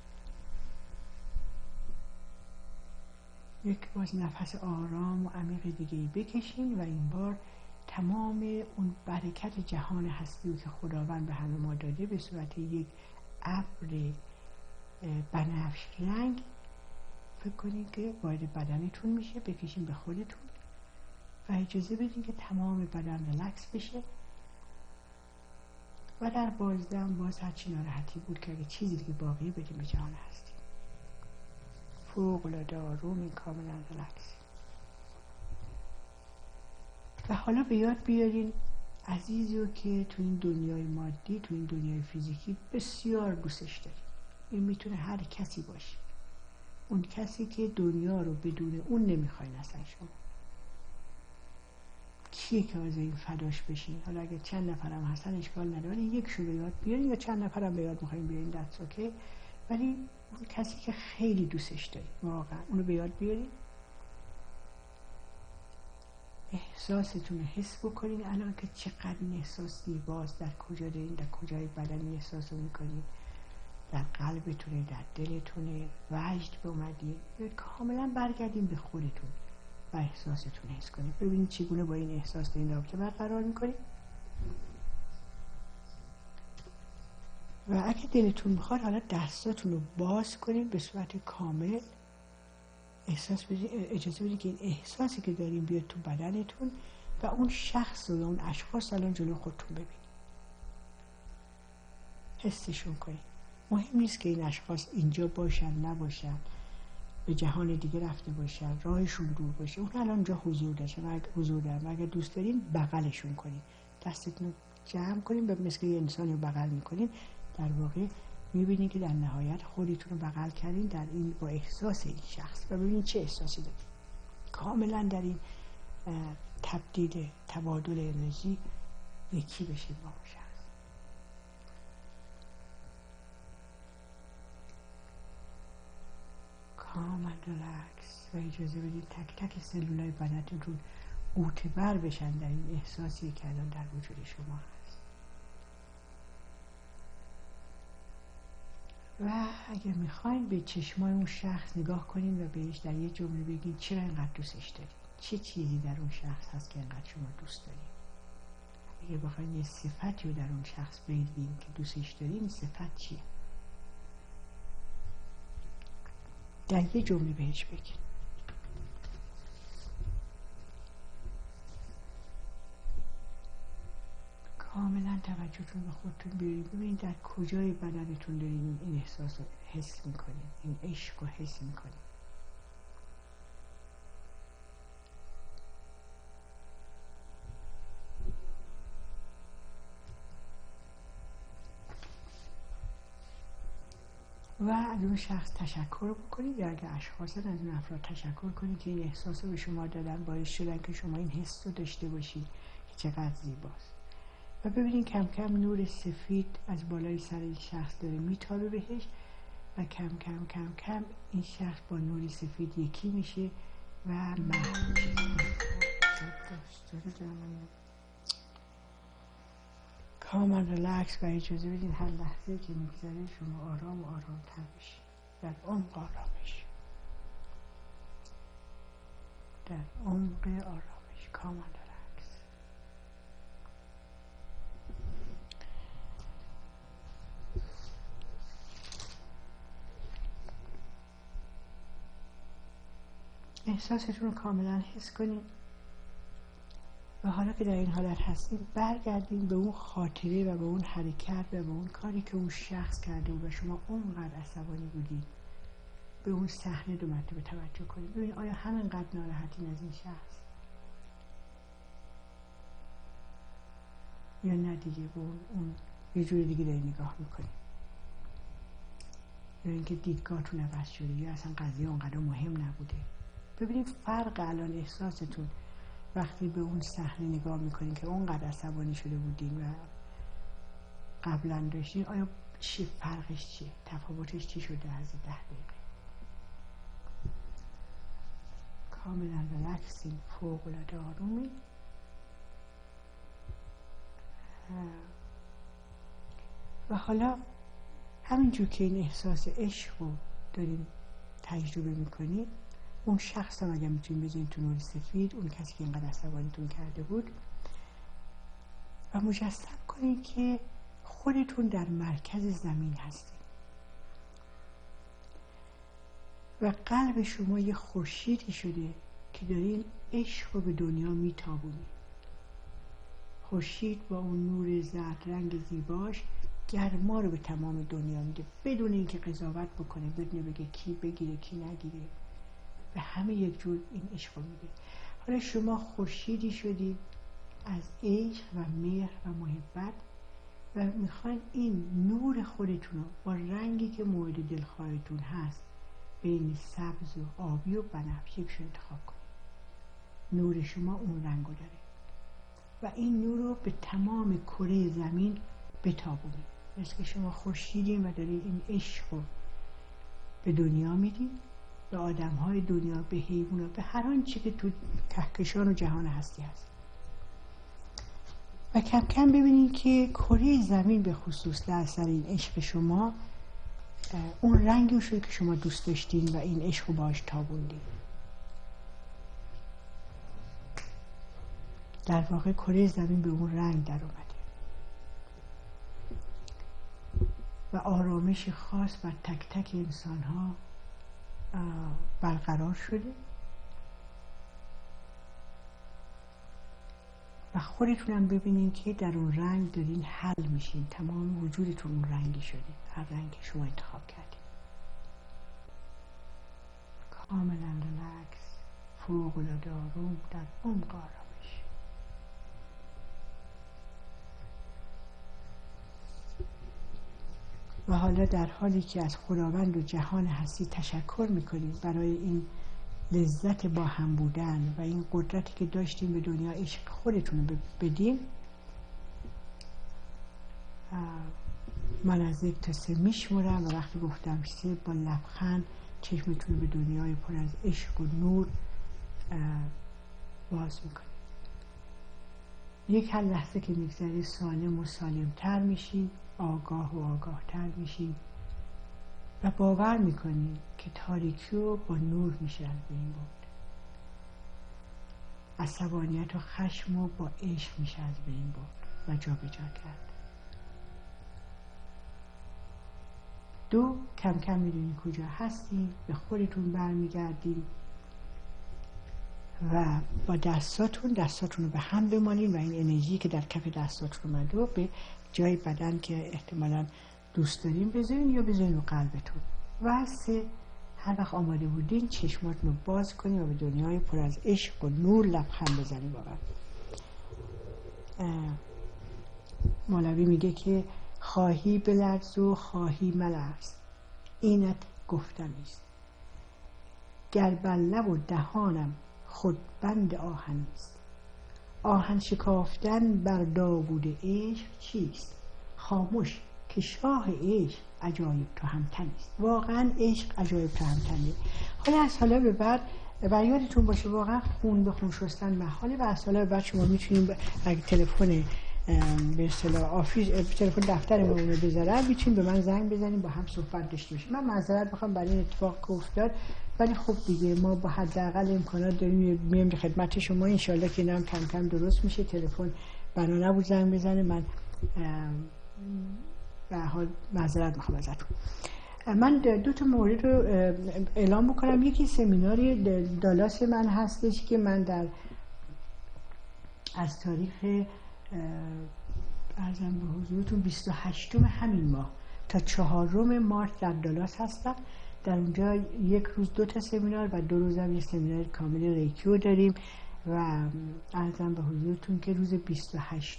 باز نفس آرام و عمیق دیگه بکشین و این بار تمام اون برکت جهان هستی که خداوند به همه ما داده به صورت یک ابر بنفش رنگ فکر کنید که وارد بدنتون میشه، بکشین به خودتون و اجازه بدین که تمام بدن ریلکس بشه. و در 12 باز هرچی ناراحتی بود که اگه چیزی دیگه باقی بدیم به جهان هستی. فوق‌العاده آروم، کاملا ریلکس. و حالا به یاد بیارین عزیزی رو که تو این دنیای مادی، تو این دنیای فیزیکی بسیار دوستش دارید. این میتونه هر کسی باشه، اون کسی که دنیا رو بدون اون نمیخواین اصلا. شما کیه که از این فداش بشین؟ حالا اگه چند نفرم هستن اشکال نداره، یکشو به یاد بیارین یا چند نفرم به یاد میخواین بیارین دست اوکی، ولی اون کسی که خیلی دوستش دارید واقعا اونو به یاد بیارین. احساستون رو حس بکنین الان که چقدر این احساس زیباست، در کجا دارین، در کجای بدن احساس رو میکنین، در قلبتونه، در دلتونه، وجد به اومدین. کاملا برگردین به خودتون و احساستون حس کنید. ببینید چگونه با این احساس در این رابطه برقرار میکنید. و اگه دلتون میخواد حالا دستاتون رو باز کنید به صورت کامل. اجازه بدید که این احساسی که دارین بیاد تو بدنتون و اون شخص و اون اشخاص الان جلو خودتون ببینید، حسشون کنید. مهم نیست که این اشخاص اینجا باشن نباشن، به جهان دیگه رفته باشن، راهشون دور باشه، اون الان اونجا حضور دارن. اگر دوست دارین بغلشون کنید، دستتون رو جمع کنید و مثل یه انسانی رو بغل میکنید. در واقع میبینید که در نهایت خودتون رو بغل کردین در این با احساس این شخص و ببینید چه احساسی دارید. کاملا در این تبادل انرژی یکی بشید با اون شخص. کاملا ریلکس و اجازه بدید تک تک سلولای بدنتون رو غوطه بر بشن در این احساسی که الان در وجود شما هست. و اگر میخواین به چشمای اون شخص نگاه کنین و بهش در یه جمله بگین چرا اینقدر دوستش دارید، چه چیزی در اون شخص هست که اینقدر شما دوست دارید. اگر بخواین یه صفتی رو در اون شخص بگین که دوستش دارین، صفت چیه؟ در یه جمله بهش بگین. کاملا توجهتون به خودتون بیارید. ببینید در کجای بدنتون دارین این احساس رو حس میکنید، این عشق رو حس میکنید. و از اون شخص تشکر بکنید، یا اگر اشخاص از اون افراد تشکر کنید که این احساس رو به شما دادن، باعث شدن که شما این حس رو داشته باشید که چقدر زیباست. و ببینید کم کم نور سفید از بالای سر این شخص داره میتابه بهش و کم کم کم کم این شخص با نور سفید یکی میشه و محو میشه. کامل ریلکس و اجازه بدین هر لحظه که میگذره شما آرام و آرام تر بشید، در عمق آرامش، در عمق آرامش، کامل ریلکس. احساستون رو کاملا حس کنید و حالا که در این حالت هستید برگردید به اون خاطره و به اون حرکت و به اون کاری که اون شخص کرده بود و شما اونقدر عصبانی بودید. به اون صحنه 2 مرتبه توجه کنید، ببینید آیا همینقدر ناراحتین از این شخص یا نه دیگه به اون یه جور دیگه داری نگاه میکنید، یا اینکه دیدگاهتون عوض شده یا اصلا قضیه اونقدر مهم نبوده. ببینید فرق الان احساستون وقتی به اون صحنه نگاه میکنین که اونقدر عصبانی شده بودین و قبلا داشتین، آیا چی فرقش چیه؟ تفاوتش چی شده از 10 دقیقه؟ کاملا ریلکسین، فوق‌العاده آرومی و حالا همینجور که این احساس عشق رو دارین تجربه میکنید، اون شخص هم اگر میتونید بذارید تو نور سفید، اون کسی که اینقدر عصبانیتون کرده بود، و مجسم کنید که خودتون در مرکز زمین هستید و قلب شما یه خورشیدی شده که دارین عشق رو به دنیا میتابونید. خورشید با اون نور زرد رنگ زیباش گرما رو به تمام دنیا میده، بدون اینکه قضاوت بکنه، بدون بگه کی بگیره کی نگیره، به همه یک جور این عشق رو میده. حالا شما خورشیدی شدید از عشق و مهر و محبت و میخواین این نور خودتون رو با رنگی که مورد دلخواهتون هست، بین سبز و آبی و بنفش یکشو انتخاب کنید. نور شما اون رنگو داره و این نور رو به تمام کره زمین بتابونید. مثل که شما خورشیدین و دارید این عشق رو به دنیا میدین، به آدم‌های دنیا، به حیوانات، به هر آنچه که تو کهکشان و جهان هستی هست. و کم کم ببینید که کره زمین به خصوص در اثر این عشق شما اون رنگی شده که شما دوست داشتین و این عشق رو باهاش تابوندین. در واقع کره زمین به اون رنگ در اومده و آرامش خاص بر تک تک انسان ها برقرار شده و خودتونم ببینین که در اون رنگ دارین حل میشین، تمام وجودتون اون رنگی شده، هر رنگی شما انتخاب کردین. کاملا ریلکس، فوق‌العاده آروم، در عمق آرامش. و حالا در حالی که از خداوند و جهان هستی تشکر میکنیم برای این لذت با هم بودن و این قدرتی که داشتیم به دنیا عشق خودتون رو بدیم، من از 1 تا 3 میشمرم و وقتی گفتم 3 با لبخند چشمتون به دنیای پر از عشق و نور باز میکنیم. هر لحظه که میگذره سالم و سالمتر میشیم، آگاه و آگاه تر میشیم و باور میکنیم که تاریکی رو با نور میشه از بین برد، عصبانیت و خشم رو با عشق میشه از بین برد و جا به جا کرد. 2 کم کم میدونید کجا هستیم، به خودتون برمیگردیم و با دستاتون رو به هم بمالین و این انرژی که در کف دستاتون اومده رو به جای بدن که احتمالاً دوست داریم بذارین یا بذارین رو قلبتون. و 3 هر وقت آماده بودین چشماتون رو باز کنین و به دنیای پر از عشق و نور لبخند بزنین. واقعا مولوی میگه که خواهی بلرز و خواهی ملرز، اینت گفتنی است. گر بر لب و دهانم خود بند آهنی است. آهن شکافتن بر داوود عشق چیست؟ خاموش که شاه عشق عجایب تهمتن است. واقعا عشق عجایب تهمتنه. حالا از حالا به بعد و یادتون باشه واقعا خون به خون شستن محاله و از حالا به بعد شما میتونیم اگه تلفن به اصطلاح آفیس تلفن دفترمون رو بذارم میتونیم به من زنگ بزنیم با هم صحبت داشته باشیم. من معذرت میخوام برای این اتفاق که افتاد، ولی خب دیگه ما با حداقل امکانات داریم میام خدمت شما. ان شاءالله که اینم کم کم درست میشه. تلفن بنا نبود زنگ بزنه. من به حال معذرت میخوام ازتون. من دو تا مورد رو اعلام بکنم. یکی سمیناری دالاس من هستش که من از تاریخ ارزم به حضورتون 28 همین ماه تا 4 مارس در دالاس هستم. در اونجا یک روز 2 تا سمینار و 2 روز هم یک سمینار کامل ریکیو داریم و ارزم به حضورتون که روز 28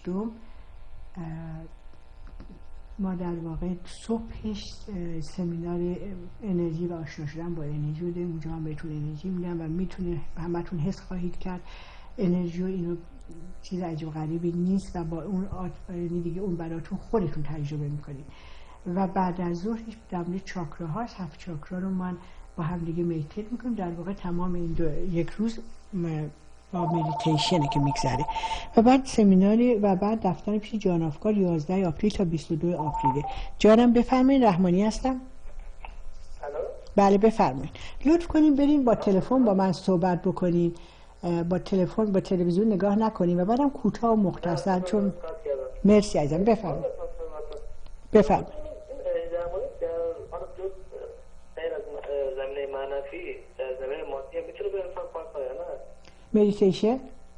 ما در واقع صبحش سمینار انرژی و آشنا شدن با انرژی داریم. اونجا هم بهتون انرژی میدم و میتونه همتون حس خواهید کرد انرژی و اینو چیز عجیب غریبی نیست و با اون دیگه اون براتون خودتون تجربه میکنید. و بعد از ظهر در مورد چاکرا هاست. 7 چاکرا رو من با هم دیگه میتیت میکنیم. در واقع تمام این یک روز با مدیتیشنه که میگذره. و بعد سمیناری و بعد دفتر پیش جان افکار 11 آپریل تا 22 آپریل. جانم بفرمایید. رحمانی هستم. بله بفرمایید. لطف کنین برین با تلفن با من صحبت بکنین. با تلفن با تلویزیون نگاه نکنین و بعدم کوتاه و مختصر. چون مرسی عزیزم. بفرمایید. بفرمایید. زمینه معنوی در زمینه مادی میتونه به انسان کمک کنه نه؟ مدیتیشن؟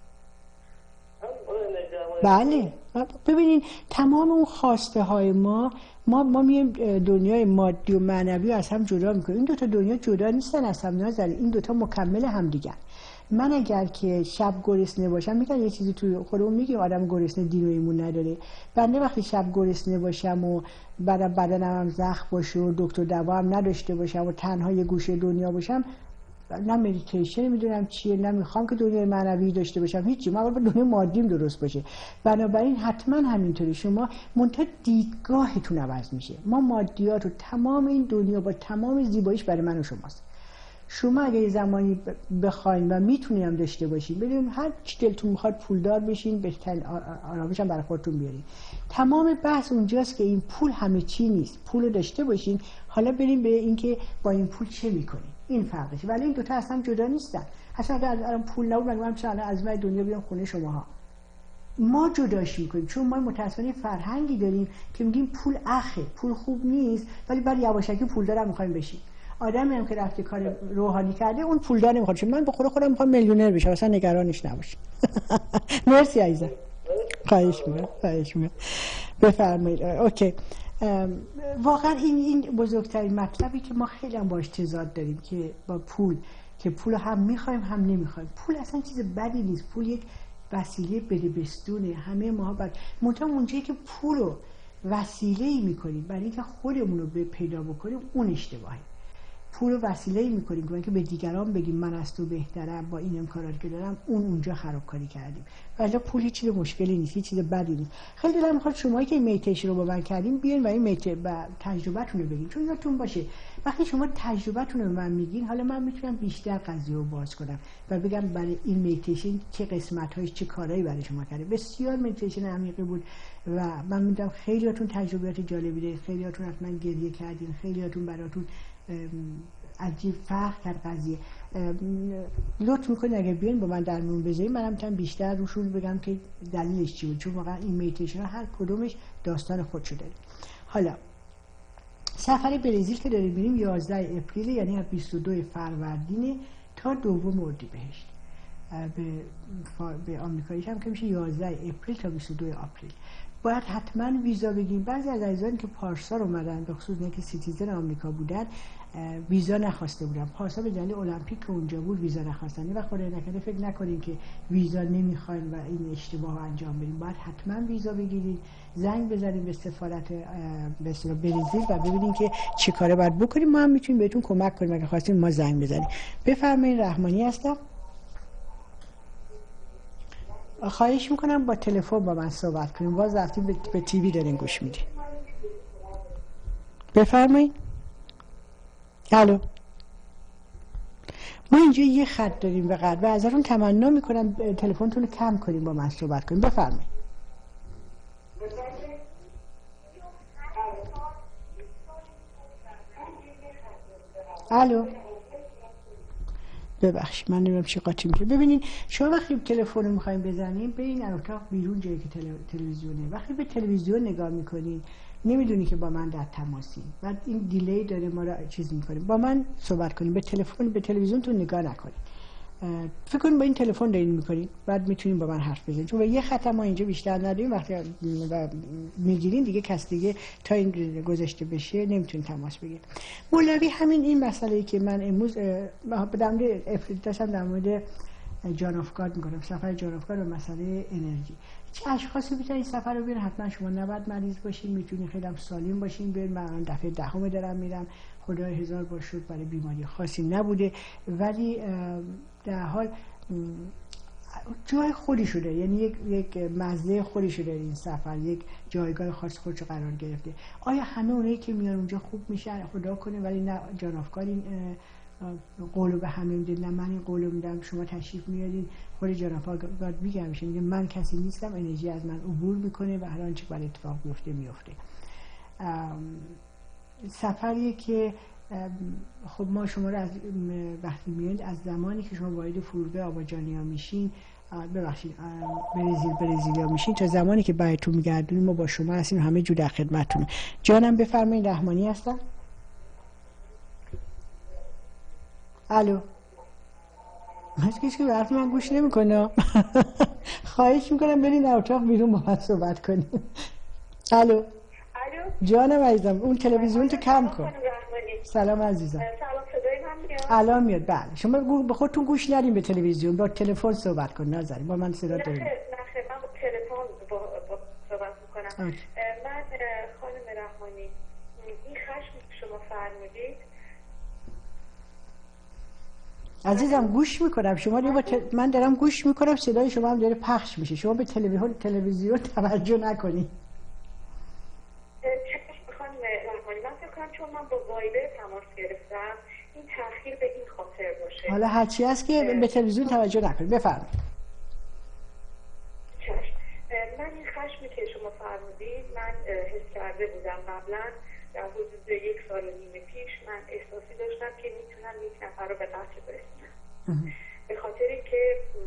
بله. ببینین تمام اون خواسته های ما میایم دنیای مادی و معنوی از هم جدا میکنیم. این دو تا دنیا جدا نیستن از هم. نازنین این دو تا مکمل هم دیگه. من اگر که شب گرسنه باشم، میگن یه چیزی توی خودمون میگیم آدم گرسنه دین و ایمون نداره. بنده وقتی شب گرسنه باشم و بدنم هم زخم باشه و دکتر دوا هم نداشته باشم و تنها یه گوشه دنیا باشم، نه مدیتیشن میدونم چیه، نه میخوام که دنیای معنوی داشته باشم، هیچی. من باید دنیای مادیم درست باشه. بنابراین حتما همینطوری شما منتها دیدگاهتون عوض میشه. ما مادیات و تمام این دنیا با تمام زیباییش برای من و شماست. شما اگه یه زمانی بخواین و میتونین هم داشته باشین، ببینید هر چی دلتون میخواد پولدار بشین، بهترین آرامش هم برای خودتون بیارین. تمام بحث اونجاست که این پول همه چی نیست. پول رو داشته باشین. حالا بریم به این که با این پول چه میکنین. این فرقش. ولی این دوتا اصلا جدا نیستن. اصلا اگر الان پول نبود من چه الان از من دنیا بیام خونه شماها. ما جداش میکنیم چون ما متأسفانه فرهنگی داریم که میگیم پول اخه، پول خوب نیست، ولی بعد یواشکی پولدار هم میخوایم بشیم. آدمی هم که رفته کار روحانی کرده اون پولدار نمیخواد. من به خودم میخوام میلیونر بشم، اصلا نگرانش نباش. مرسی عزیزم. خواهش می‌کنم. بفرمایید. اوکی. واقعا این بزرگترین مطلبی که ما خیلی هم باش تضاد داریم که با پول، که پول هم میخوایم هم نمیخوایم. پول اصلا چیز بدی نیست. پول یک وسیله بدبستونه. همه ما بعد منتها اونجایی که پول رو وسیله‌ای میکنیم برای اینکه خودمون رو پیدا بکنیم، اون اشتباهه. پول رو وسیله‌ای می‌کنیم که به دیگران بگیم من از تو بهترم با این امکاناتی که دارم، اونجا خرابکاری کردیم. ولی پول هیچ چیز مشکلی نیست، هیچ چیز بدی نیست. خیلی دلم می‌خواد شمایی که این میتیشن رو با من کردین بیاین و این تجربه‌تون رو بگین. چون یادتون باشه وقتی شما تجربه‌تون رو به من میگین، حالا من میتونم بیشتر قضیه رو باز کنم و بگم برای این میتیشن چه قسمت‌هاش چه کارهایی برای شما کرده. بسیار میتیشن عمیقی بود و من میدونم خیلیاتون تجربیات جالبی دارید، خیلیاتون حتما گریه کردین، خیلیاتون براتون عجیب فرق کرد قضیه. لطف میکنید اگه بیاین با من در میون بذارید، منم میتونم بیشتر روشون بگم که دلیلش چی بود، چون واقعا این میتیشن ها هر کدومش داستان خودشو داره. حالا سفر برزیل که داریم میریم 11 اپریل، یعنی از 22 فروردین تا 2 اردیبهشت. به آمریکاییش هم که میشه 11 اپریل تا 22 آپریل. باید حتما ویزا بگیریم. بعضی از عزیزان که پارسال اومدن، به خصوص که سیتیزن آمریکا بودن، ویزا نخواسته بودن. پارسال به دلیل المپیک که اونجا بود ویزا نخواستن. و خدای نکنه فکر نکنیم که ویزا نمیخواین و این اشتباه انجام بدیم. باید حتما ویزا بگیرید، زنگ بزنید به سفارت به اصطلاح برزیل و ببینید که چه کاره باید بکنیم. ما هم میتونیم بهتون کمک کنیم اگه خواستین ما زنگ بزنیم. بفرمایید. رحمانی هستم. خواهش میکنم با تلفن با من صحبت کنیم. باز رفتیم به تیوی دارین گوش میدین. بفرمایید. الو. ما اینجا یه خط داریم به قد و ازتون تمنا میکنم تلفنتون رو کم کنیم با من صحبت کنیم. بفرمایید. الو. ببخشید من نمیدونم چی قاطی میشه. ببینید شما وقتی تلفن رو میخوایم بزنیم به این اتاق بیرون جایی که تلویزیونه، وقتی به تلویزیون نگاه میکنین نمیدونی که با من در تماسین، بعد این دیلی داره ما رو چیز میکنه. با من صحبت کنیم، به تلفن به تلویزیونتون نگاه نکنید. فکر کنید با این تلفن دارین میکنین، بعد میتونین با من حرف بزنید. چون یه خط ما اینجا بیشتر نداریم. وقتی میگیرین دیگه کس دیگه تا این گذشته بشه نمیتونین تماس بگیرید. مولوی همین این مسئله‌ای که من امروز داشتم در مورد جان اف گاد میکنم، سفر جان اف گاد و مسئله انرژی. چه اشخاصی میتونن این سفر رو برن؟ حتما شما نباید مریض باشین، میتونین خیلی هم سالم باشین برین. من دفعه دهم دارم میرم، خدای هزار بار شکر برای بیماری خاصی نبوده، ولی در حال جای خودی شده، یعنی یک مزه خودی شده این سفر، یک جایگاه خاص خودش قرار گرفته. آیا همه اونایی که میان اونجا خوب میشن؟ خدا کنه. ولی نه، جان اف گاد این قولو به همه میده. نه، من این قولو میدم شما تشریف میارین. خود جان اف گاد میگه من کسی نیستم، انرژی از من عبور میکنه و هر آنچه باید اتفاق بیفته میفته. سفریه که خب ما شما رو از وقتی میاد، از زمانی که شما وارد فرودگاه آباجانیا میشین، ببخشید برزیلیا میشین، تا زمانی که براتون میگردونیم ما با شما هستیم، همه جو در خدمتتون. جانم بفرمایید. رحمانی هستم. الو. کسی که به حرف من گوش نمیکنه. خواهش میکنم برین اتاق بیرون با من صحبت کنیم. الو. جانم عزیزم اون تلویزیون تو کم کن. سلام عزیزم. سلام، صدای من میاد؟ الان میاد. بله شما به خودتون گوش ندین به تلویزیون، با تلفن صحبت کن. نذارین با من صدا دارین. نه من با تلفن صحبت میکنم. من خانم رحمانی، این خشم که شما فرمودید عزیزم گوش میکنم شما من دارم گوش میکنم، صدای شما هم داره پخش میشه. شما به تلویزیون توجه نکنید. خانم رحمانی، من فکر کنم چون من با وایبر تماس گرفتم این تأخیر به این خاطر باشه. حالا هرچی هست که به تلویزیون توجه نکنید. بفرمایید. من این خشمی که شما فرمودید من حس کرده بودم قبلا، در حدود 1 سال و نیم پیش من احساسی داشتم که میتونم یک نفر رو به قتل برسونم، به خاطری که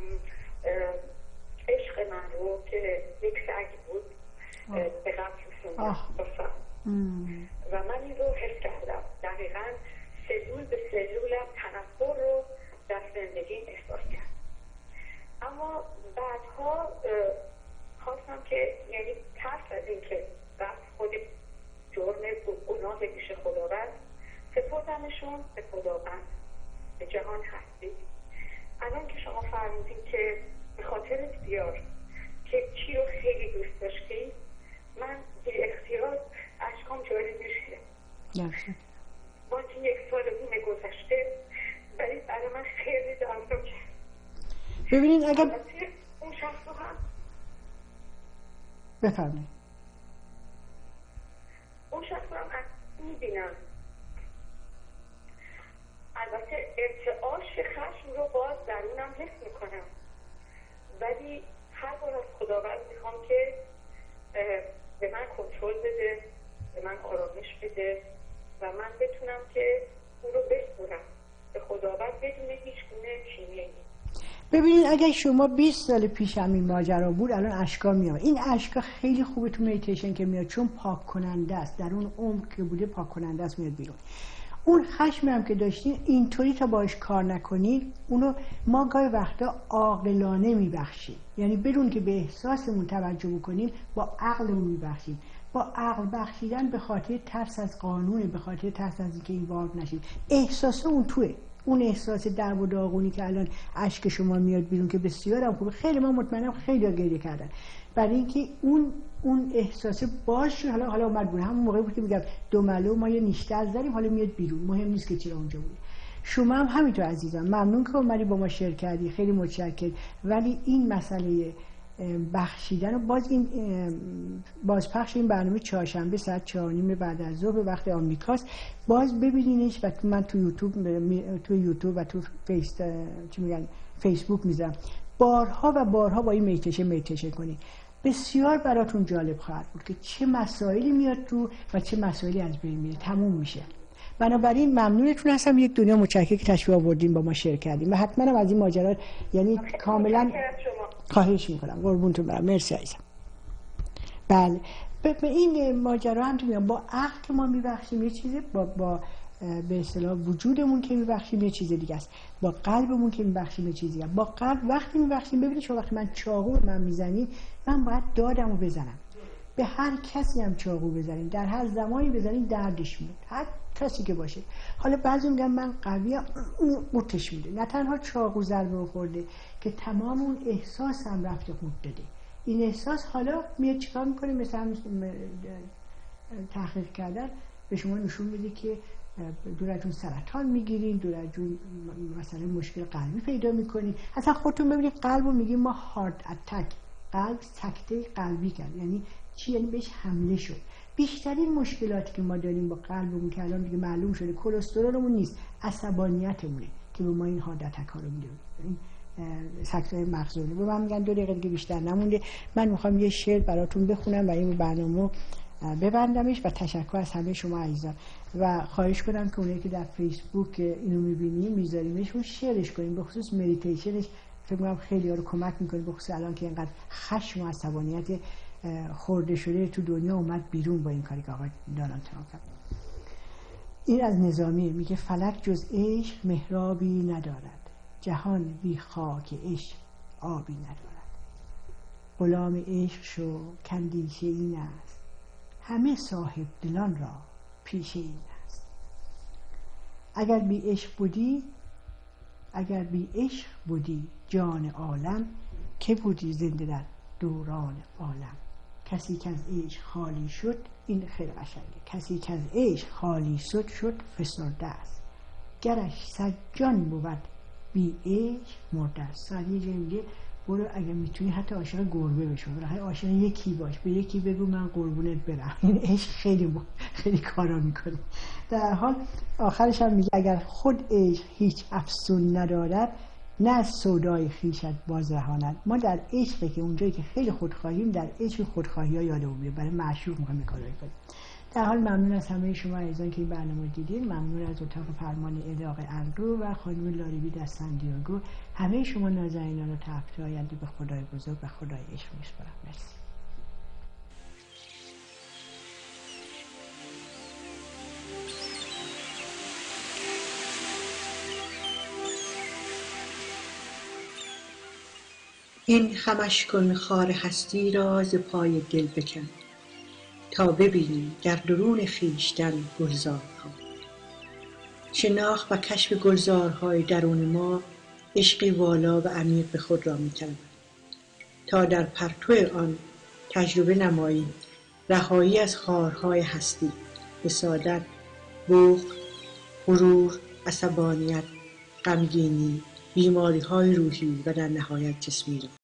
عشق من رو که یک سگ بود به قتل رسوندم و من این رو حس کردم. دقیقا سلول به سلولم تنفر رو در زندگیم احساس کردم. اما بعدها خواستم که یعنی ترس از این که رفت خود جرم گناه پیش خداوند، سپردمشون به خداوند، به جهان هستی. الان که شما فرمودین که به خاطر بیار که چی رو خیلی دوست داشتی، من بی اختیار اشکام جاری میشه. با که 1 سال بیم گذشته ولی برای من خیلی دردناک کرد. ببینید اگر اون شخص رو هم بفرمایید. اون شخص رو هم میبینم. البته ارتعاش خشم رو باز درونم حس میکنم، ولی هر بار از خداوند میخوام که به من کنترل بده، به من آرامش بده و من بتونم که اون رو بسپرم به خداوند بدون هیچ گونه کینه‌ای. ببینید اگه شما 20 سال پیش هم این ماجرا بود الان اشکا میاد. این اشکا خیلی خوبه تو مدیتیشن که میاد، چون پاک کننده است. در اون عمق که بوده پاک کننده است، میاد بیرون. اون خشم هم که داشتین اینطوری تا باش کار نکنین، اونو ما گاهی وقتا عاقلانه میبخشیم، یعنی بدون که به احساسمون توجه بکنیم با عقلمون میبخشیم. با عقل بخشیدن به خاطر ترس از قانونه، به خاطر ترس از اینکه این وارد نشیم. احساس اون توه، اون احساس درد و داغونی که الان اشک شما میاد بیرون که بسیارم خوبه، خیلی من مطمئنم خیلی گریه کردن برای اینکه اون احساس باش حالا اومد بیرون. همون موقعی بود که میگم دو ملو ما یه نیشته از داریم، حالا میاد بیرون، مهم نیست که چرا اونجا بودی. شما هم همینطور عزیزم، ممنون که اومدی با ما شیر کردی، خیلی متشکرم. ولی این مسئله بخشیدن و باز این بازپخش این برنامه چهارشنبه ساعت 4:30 بعد از ظهر به وقت آمریکاست، باز ببینینش. و من تو یوتیوب و تو فیسبوک میذارم. بارها و بارها با این میتیشن کنید، بسیار براتون جالب خواهد بود که چه مسائلی میاد تو و چه مسائلی از بین میره، تموم میشه. بنابراین ممنونتون هستم، یک دنیا متشکرم که تشریف آوردین با ما شیر کردیم و حتما از این ماجرا یعنی کاملا خواهش میکنم. قربونتون برم، مرسی عزیزم. بله به این ماجرا هم تو میگم، با عقل که ما میبخشیم یه چیزه، با به اصطلاح وجودمون که میبخشیم یه چیز دیگه است، با قلبمون که میبخشیم یه چیز دیگه است. با قلب وقتی میبخشیم، ببینید شما وقتی من چاقو به من میزنید، من باید دادمو بزنم. به هر کسی هم چاقو بزنیم، در هر زمانی بزنیم دردش میاد، هر کسی که باشه. حالا بعضی میگن من قویه، قوتش میده. نه تنها چاقو ضربه خورده که تمام اون احساس هم رفته خود داده. این احساس حالا میاد چیکار میکنه؟ مثلا تحقیق کردن به شما نشون میده که دور از جون سرطان میگیرین، دور از جون مثلا مشکل قلبی پیدا میکنین. اصلا خودتون ببینید قلب رو میگیم ما هارت اتک، قلب سکته قلبی کرد. یعنی چی؟ یعنی بهش حمله شد. بیشترین مشکلاتی که ما داریم با قلبمون که الان دیگه معلوم شده کلسترولمون نیست، عصبانیتمونه که به ما این هارت اتک ها رو میده، این سکته مغزونه. به من میگن 2 دقیقه دیگه بیشتر نمونده، من میخوام یه شعر براتون بخونم و این برنامه ببندمش. و تشکر از همه شما عزیزان و خواهش کنم که اونایی که در فیسبوک اینو میبینیم میذاریمش اون شیرش کنیم، به خصوص مدیتیشنش فکر کنم خیلی ها رو کمک میکنه، به خصوص الان که اینقدر خشم و عصبانیت خورده شده تو دنیا اومد بیرون با این کاری که آقای دونالد ترامپ کرد. این از نظامی میگه فلک جز عشق محرابی ندارد، جهان بی خاک عشق آبی ندارد. غلام عشق شو کاندیشه این است، همه صاحب دلان را پیشه این است. اگر بی عشق بودی جان عالم، که بودی زنده در دوران عالم. کسی که از عشق خالی شد، این خیلی قشنگه، کسی که از عشق خالی شد فسرده است. گرش صد جان بود بی عشق مرده است. یه جایی میگه برو اگه میتونی حتی عاشق گربه بشو، برای عاشق یکی باش، به یکی بگو من قربونت برم. این عشق خیلی کارا میکنه. در حال آخرش هم میگه اگر خود عشق هیچ افسون ندارد، نه از سودای خویشت باز رهاند. ما در عشقی که اونجایی که خیلی خودخواهیم، در عشق خودخواهی ها یادمون میاد، برای معشوق میخوایم کارایی کنیم. در حال ممنون از همه شما عزیزان که این برنامه دیدین. ممنون از اتاق فرمان آقای انگرو و خانم لاریبی در سن دیگو. همه شما نازنینان و طرفدار آینده به خدای بزرگ و خدای عشق میسپارم. مرسی. این خمش کن خار هستی را ز پای دل بکن، تا ببینی در درون خویشتن گلزارها. شناخت و کشف گلزارهای درون ما عشقی والا و عمیق به خود را می‌طلبد، تا در پرتو آن تجربه نماییم رهایی از خارهای هستی، حسادت، بخل، غرور، عصبانیت، غمگینی، بیماری‌های روحی و در نهایت جسمی را.